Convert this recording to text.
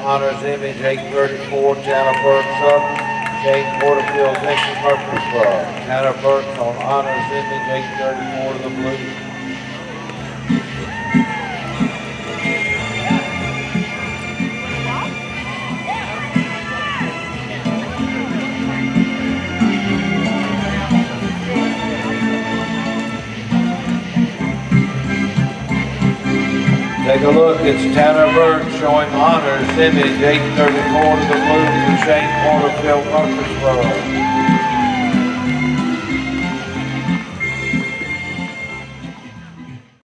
honors image 834, Tanner Burks up. Shane Porterfield, Texas Murfreesboro. Tanner Burks on honors image 834 to the blue. Take a look, it's Tanner Burke showing honors image 834 to the blue for Shane Porterfield, Murfreesboro.